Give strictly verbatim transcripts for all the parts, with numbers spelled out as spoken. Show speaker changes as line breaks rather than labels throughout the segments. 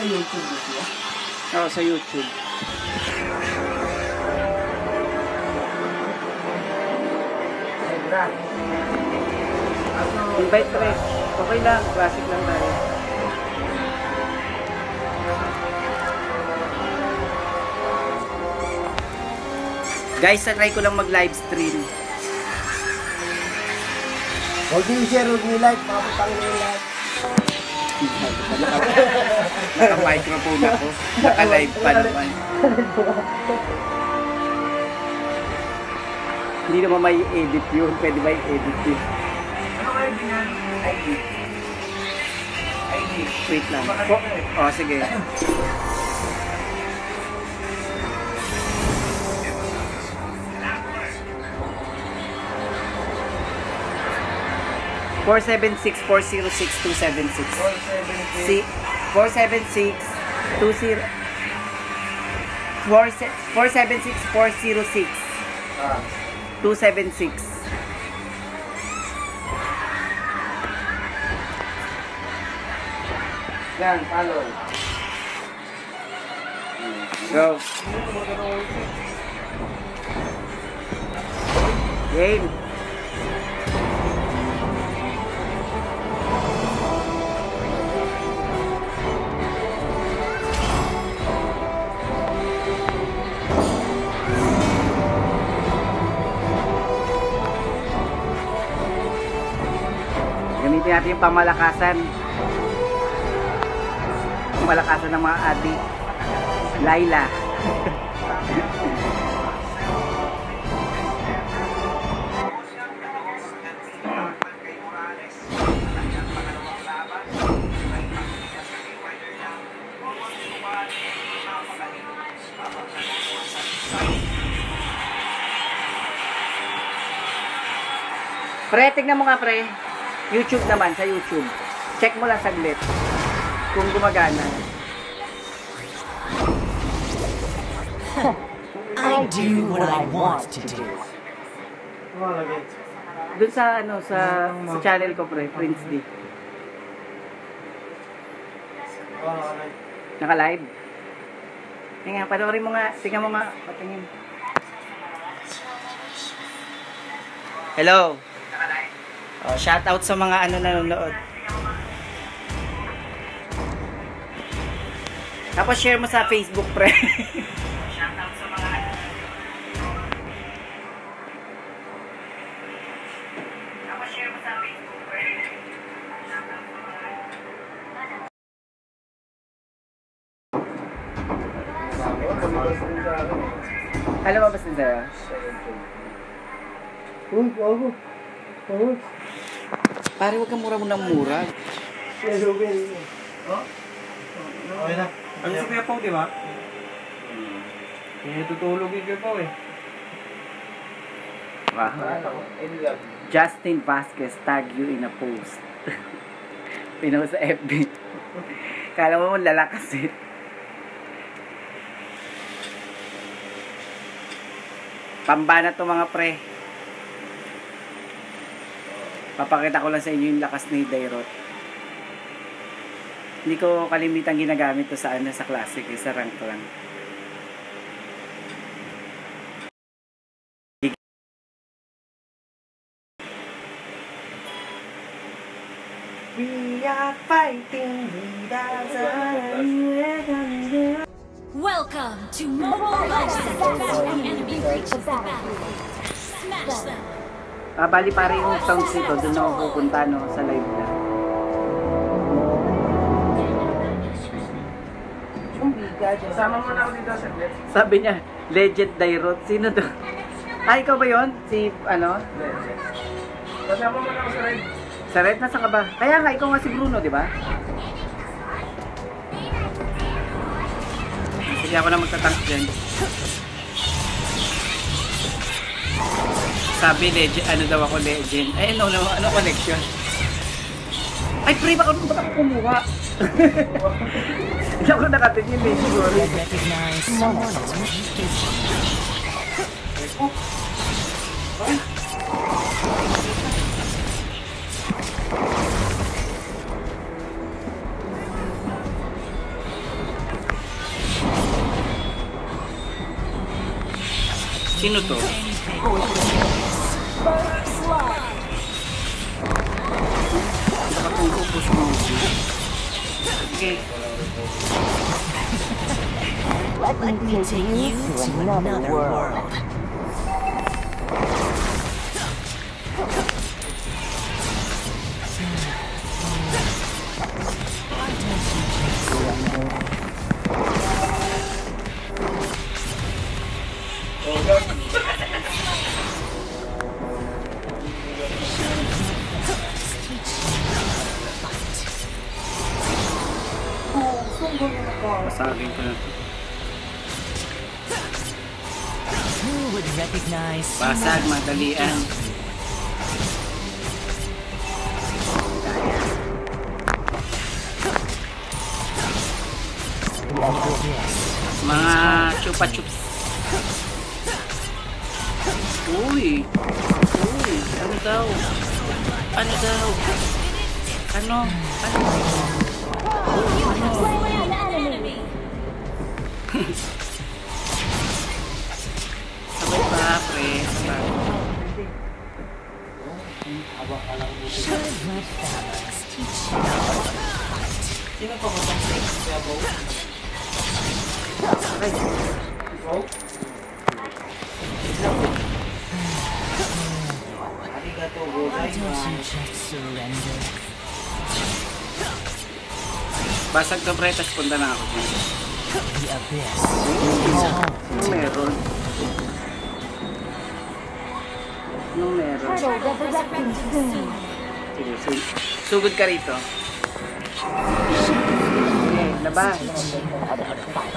YouTube siya?
Oo, sa YouTube. Invite pre. Okay lang, classic lang tayo. Guys, try ko lang mag-live stream.
Huwag niyo share, huwag niyo like, makapatang niyo like.
Naka-microphone ako. Naka-live pa naman. Hindi naman may edit yun. Pwede ba i-edit yun?
Ano kayo din yan? I D. I D.
Wait lang. O, oh, sige. four seven six, four zero six, two seven six. four seven six, two zero four seven six, four zero six, two seven six.
Yan, follow.
Go. Game. Gamitin natin yung pamalakasan. Pamalakasan ng mga adik. Laila. Pre, tignan mo nga pre. YouTube naman, sa YouTube. Check mo lang saglit kung gumagana.
I do what I want to do.
Doon sa ano sa, sa channel ko pre, Prince D. Naka-live. Tingnan, panoorin mo nga, tingnan mo nga, patingin. Hello. Oh, shout out sa mga ano nanonood. Tapos share mo sa Facebook pre. Shout out sa mga ano. Tapos share mo sa Facebook pre. Shout out sa mga ano. Alam mo ba sa Zara?
Uy, ako. Oh.
Pare, wag kang mura mo ng mura.
Pero well.
Oh? Okay na. Ano si Kuya Pao, di ba? Hindi tutulog yung Kuya Pao eh.
Wow. Justin Vasquez tag you in a post. Pinost sa F B. Kala mo lalakas eh. Pambana to mga pre. Papakita ko lang sa inyo yung lakas ni Dairot. Hindi ko kalimitang ginagamit to sa ano sa classic, eh, sa rank lang. We are fighting without a
Welcome to Mobile Legends. Enemy reaches the battlefield. Smash them.
Ah, bali pare yung sounds nito, doon ako pupunta no, sa live na.
Sama mo na ako dito sa net.
Sabi niya, Legend Dairot. Sino to? Ah, ikaw ba yun? Si, ano?
Kasama mo na ako sa red.
Sa red, nasa ka ba? Kaya nga, ikaw nga si Bruno, di ba? Sige, ako na magtatank dyan. Sabi legend, ano daw ako legend. Ay, ano, ano, ano connection? Ay, pre, baka ba't ako kumuha? Hindi ako nakatingin eh, siguro. Sino to? Nakapupupos mo. Okay.
Let me take you to another world.
Pasagin ko na to.
Who would recognize
Basag, madalian. Mga chupa-chups. Uy! Uy! Ano daw? Ano daw? Ano? Ano? Sabay pa, pre. Sabay.
should let families teach you how to fight?
Sino pa ko tong sex? Kaya po?
Sabay.
Ikaw? Arigato
Why don't you
gozaimasu.
just surrender?
Basag ka, pre. Tas punta na ako.
The abyss is home.
Ano meron? Ano meron?
Turtle resurrecting soon.
Sige, su- sugod ka rito. Sige, labas.
How to fight.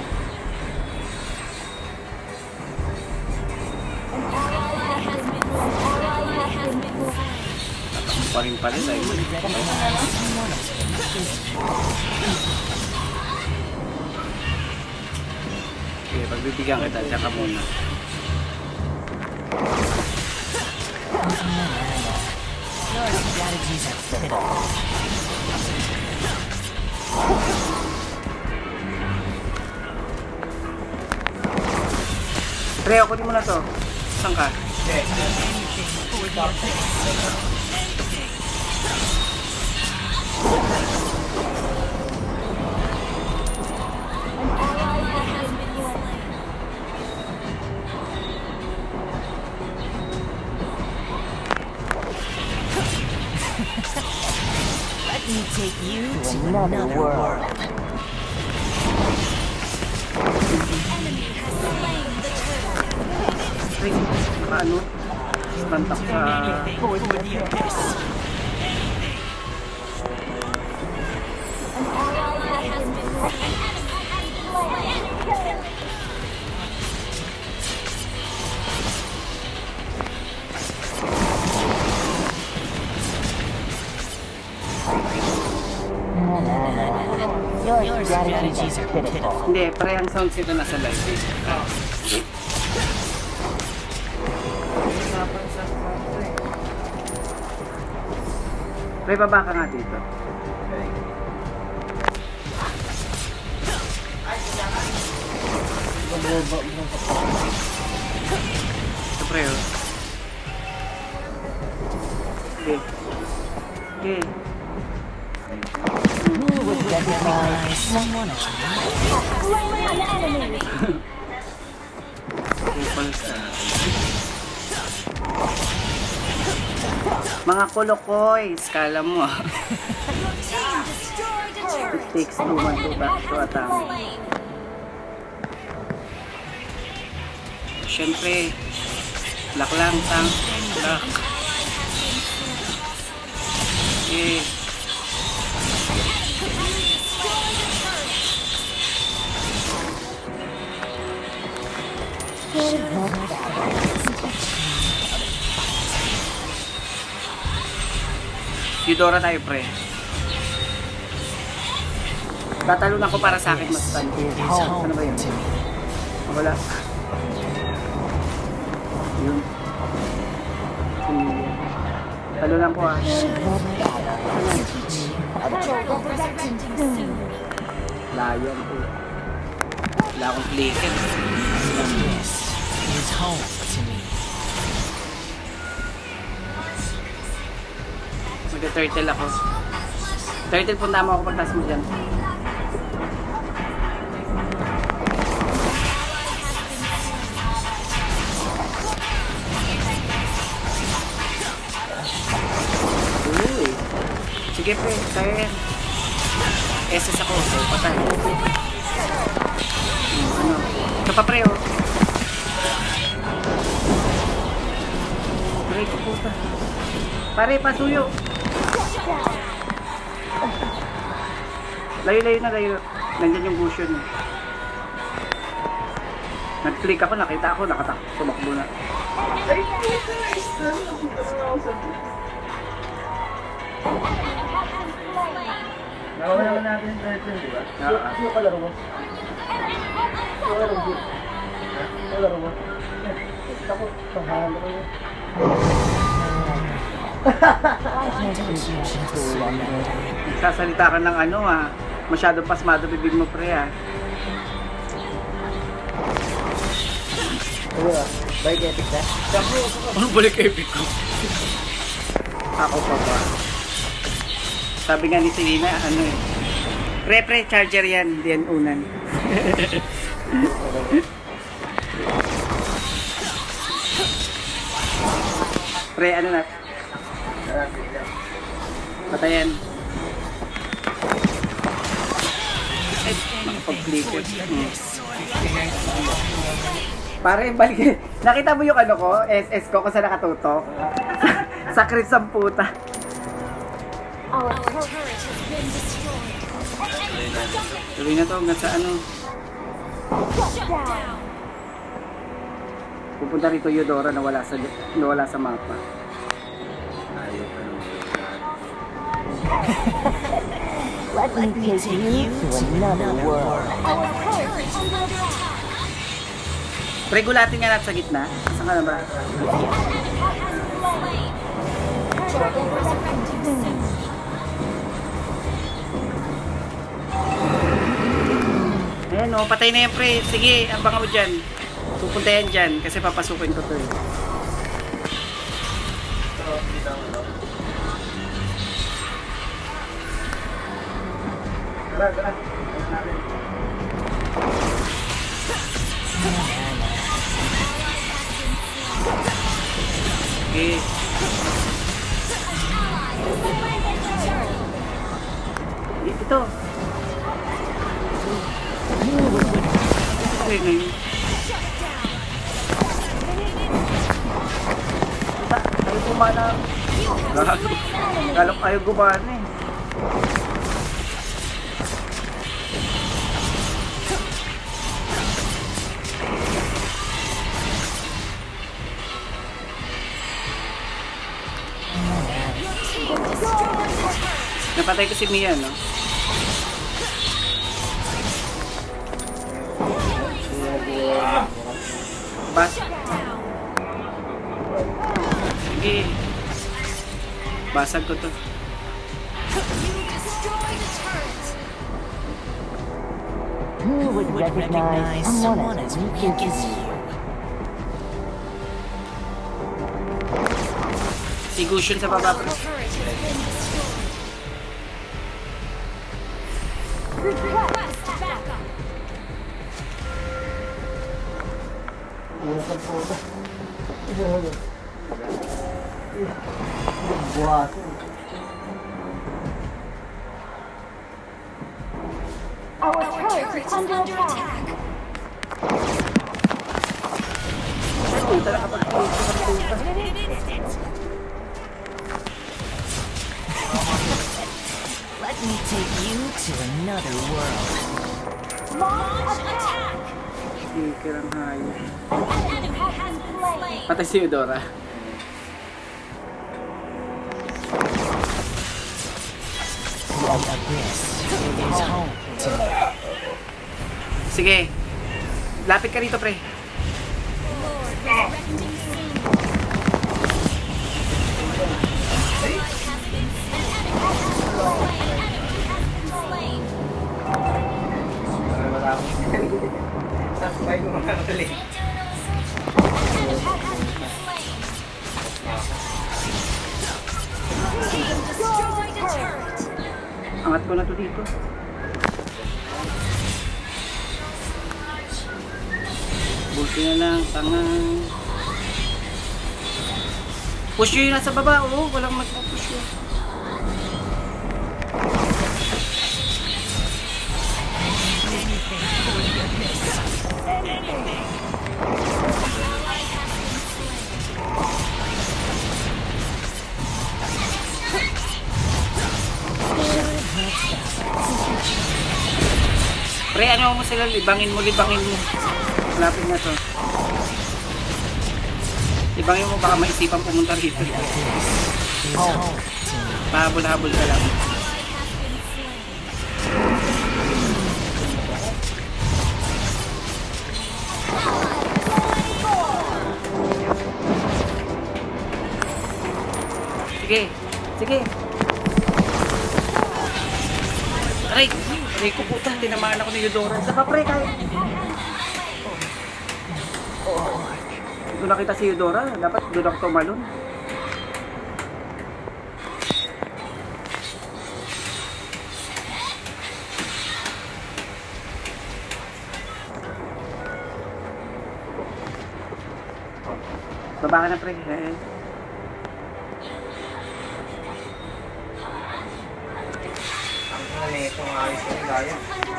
An ally has been an ally has been
Tatakbo pa rin pala tayo.
Recognize one of them is
Sige, pagbibigyan kita. Diyan ka muna.
your strategies are pitiful.
Pre, kunin mo na to. Saan ka?
an ally has been slain.
Let me take you to another world.
Enemy has slain the turtle.
Pre, paano? Bantak sa...
For the abyss.
An ally has been slain. An enemy has been slain.
Your strategies are pitiful.
Hindi, pre, ang sounds ito nasa live. Eh.
Hirapan sa kwarto eh.
Pre, baba ka nga dito. Ito, pre, oh. Sige. Sige.
Who would recognize someone of them?
Slain an enemy.
Kupal sa... Mga kolokoys, kala mo.
Your team destroyed a turret.
It takes two man to back to attack.
Slain.
Siyempre, lak lang, tank. Lak. Eh, Eudora tayo, pre. Tatalon ako para sa akin mas tan.
Is
Ano
home
ba yun?
to me.
Wala. Yun. Hmm. Talon lang ko ah.
Turtle resurrecting soon.
Layo ang po. Wala akong flicker.
The abyss is home
Turtle ako. Turtle, punta mo ako pagtas mo dyan. Uy. Sige pre, kaya yan. S S ako, so patay. Hmm, ano? Ito pa pre, oh. Pre, ito puta. Pare, pasuyo. Layo-layo na, layo. Nandiyan yung cushion. Eh. Nag-click ako, nakita ako, nakatak. Tumakbo na.
Ay,
Nakuha naman natin yung turtle, di ba?
Ah,
Sino kalaro mo? Sino kalaro mo? Sino kalaro mo? Ako, pahalo ko yun.
Sasalita ka ng ano ha. Masyado pasmado bibig mo pre ha.
Ano ba? Bike epic na?
Ano balik epic ko? Ako pa ba? Sabi nga ni Selena, ano eh. Pre pre, charger yan. Di yan unan. Pre, ano na? Patayan. Ay, nakapag-clicker. Hmm. Pare, balik. Nakita mo yung ano ko? S S ko kung saan nakatutok? Sa Chris ang puta.
Our turret has been destroyed.
Tuloy na to hanggang sa ano.
Shut down.
Pupunta rito Eudora na wala sa, na wala sa mapa.
Let me take you to another world.
Our turret is under attack.
Regulatin nga natin sa gitna. Saan ka na ba?
Turtle resurrecting soon.
Ayan o, patay na yan pre. Sige, abangan mo dyan. Pupunta yan dyan kasi papasukin ko to eh.
Tara, tara.
Okay. Ito. Okay na yun. Ayaw gumana. Galok ayaw gumana eh. Napatay ko si Mia, no? Bas. Sige. Basag ko to.
Who would recognize someone as weak as you?
Si Gushun sa baba. Pre.
Request backup.
Una sa puta. Buhaso.
Our turret is under attack.
Puta, nakapag-puta sa puta.
Let me take you to another world.
Launch attack.
Sticker ang hayop.
An enemy has been slain.
Patay si Eudora.
The abyss is home to me.
Sige. Lapit ka rito, pre.
Lord resurrecting soon.
Sakbay ko mga ulit.
Team destroyed
Angat ko na to dito. Bulti na lang, tangang. Push yun yung nasa baba, oh. Walang magpupush yun. Pre, ano mo sila? Libangin mo, libangin mo. Malapit na to. Libangin mo, baka maisipan pumunta rito. Pahabol-habol ka lang. Sige, sige. Aray! Aray ko puta, tinamaan ako ni Eudora. Saka pre, kaya. Doon nakita si Eudora, dapat doon ako tumalon. Baba ka na pre. Eh.
Ano itong ayos yung gaya?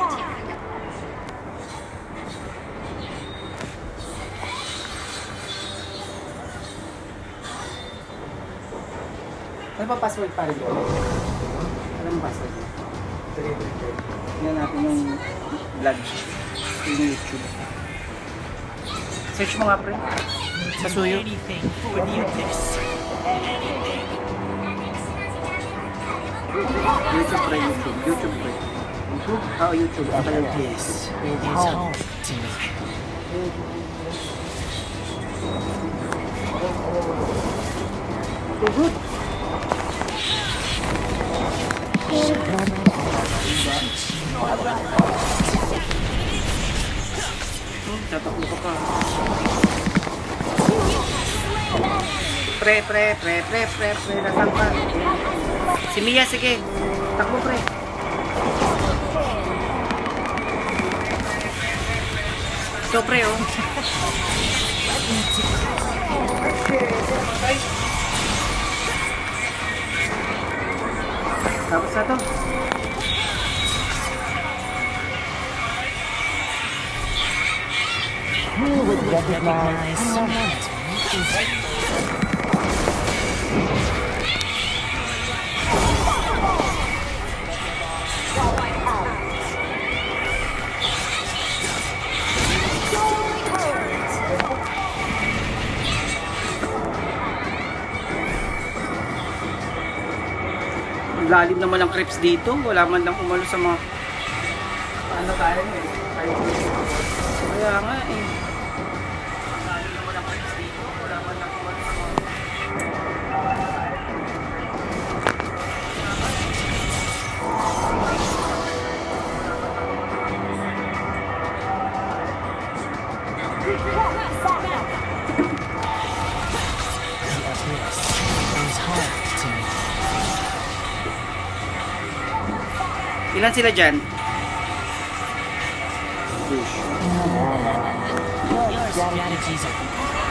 Ano ba password pa rin doon? Anong password mo? Tingnan natin yung vlog. Yung YouTube. Search mo nga pre. Sa suyo.
Anything for the abyss.
YouTube pre, YouTube. YouTube pre. YouTube? Oo, YouTube. Ata yung
This is home to me.
So good. Hmm, tatakbo ka pa. Pre, pre, pre, pre, pre, pre, nasaan pa? Si Mia, sige. Takbo, pre. So, pre, oh. Tapos na to.
Who would recognize someone to me?
Lalim naman ang creeps dito. Wala man lang umalo sa mga...
Ano tayo eh? Tayo
Kaya nga eh. Lalim naman ang creeps dito. Wala man lang umalo sa mga...
The abyss is home to me.
Ilan sila dyan?
Your strategies are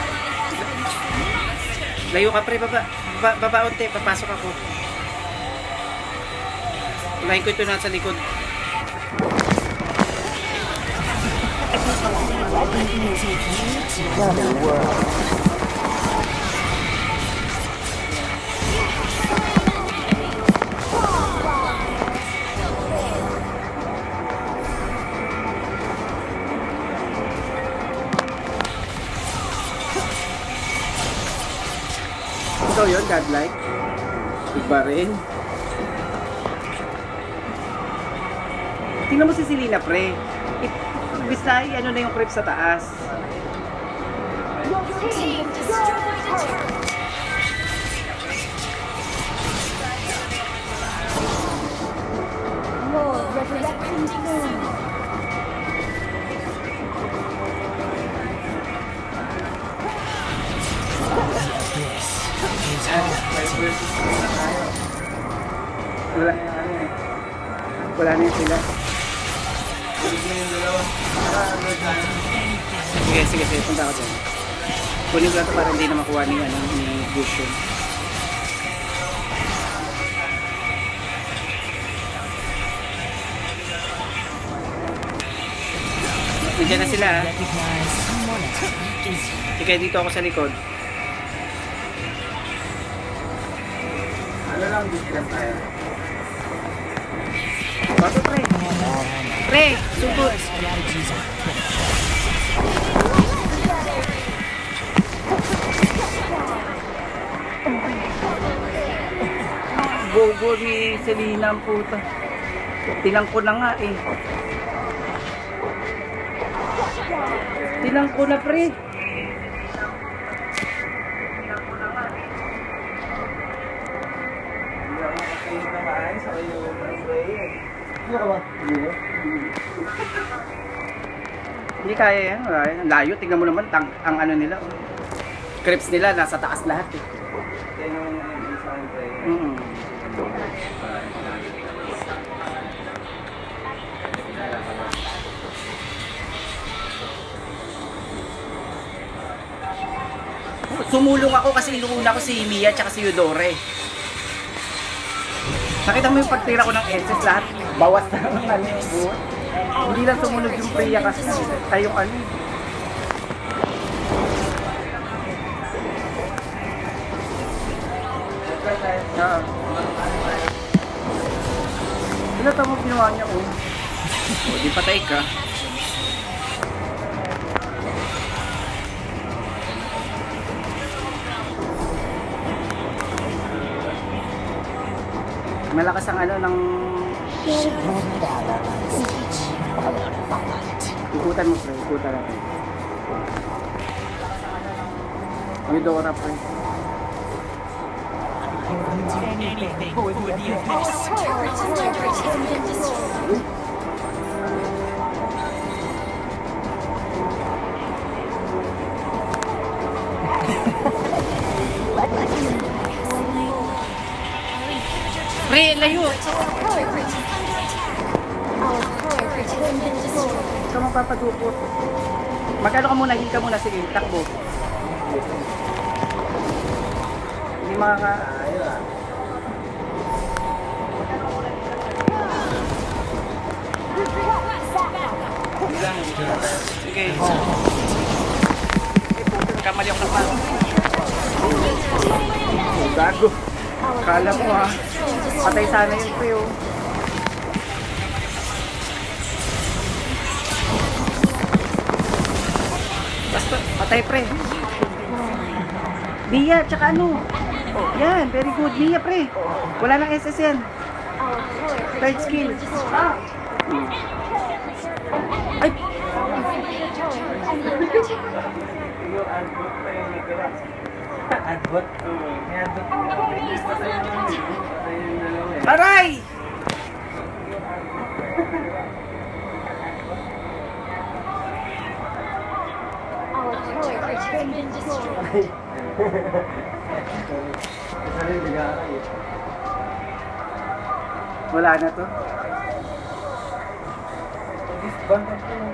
Layo ka pre, baba. Baba, baba unti, papasok ako. Ulahin ko ito nasa likod. Ikaw yun, godlike? Iba rin. Tingnan mo si Selena, pre. It, Bisay, ano na yung creep sa taas.
Team destroyed a turret. Lord, resurrection soon.
is home to me.
Wala. Wala na yun sila. Sige, sige, sige. Punta ka dyan. Kunin ko lang ito para hindi na makuha ni, ano, ni Gusto. Nandiyan na sila, ha?
Recognize someone as weak as you.
Sige, dito ako sa likod.
Ano lang, business tayo.
Bato, pre. Pre, sugod.
Strategies are critical.
Gogo ni Selena ang puta. Tinang ko na nga eh. Tinang ko na, pre.
Hindi ako makakain na maayos. Ako yung runway eh.
Ano ka ba? Hindi.
Hindi kaya yan. Wala yan. Ang layo. Tingnan mo naman tang, ang ano nila. Oh. Crips nila nasa taas lahat eh.
Kaya nung isang runway.
Mm. Sumulong ako kasi inuuna ko si Mia at si Eudore. Nakita mo yung pagtira ko ng S S lahat? Bawas na ng ano yung buwan. Hindi lang sumunod yung Priya kasi ay yung ano. Ah. Ano tamo ginawa niya oh? O di patay ka. Malakas ang ano ng ikutan mo pre, ikutan natin. Yung Dora pre.
Anything for the abyss.
Turret has been destroyed.
Pre, layo!
Turret is under attack. Our turret has been destroyed.
Huwag ka mapapadukot. Magkano ka muna, hil ka muna. Sige, takbo. Hindi makaka...
Ayun ah.
Sige. Ay, puto, kamali ako ng pang. Oh, gago. Kala mo ha. Patay sana yun pre oh. Basta, patay pre. Mia, tsaka ano? Oh, yan, very good. Mia pre. Wala nang S S yan. Third skill. Hmm. Ay!
Yung adbot pa yung nagkira. Adbot? May adbot pa yung dalawa eh.
Aray!
Our turret has been destroyed.
Isa rin bigara eh.
Wala na to.
Disband po nung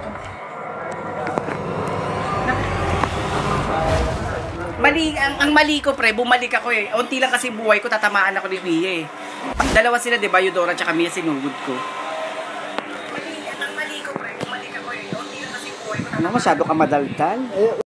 Mali, ang, ang mali ko pre, bumalik ako eh. Unti lang kasi buhay ko, tatamaan ako ni Mia eh. Dalawa sila, di ba? Eudora tsaka Mia, sinugod ko. Mali, ang mali ko pre, bumalik ako eh. Unti lang kasi buhay ko, tatamaan. Ano, masyado ka madaldal?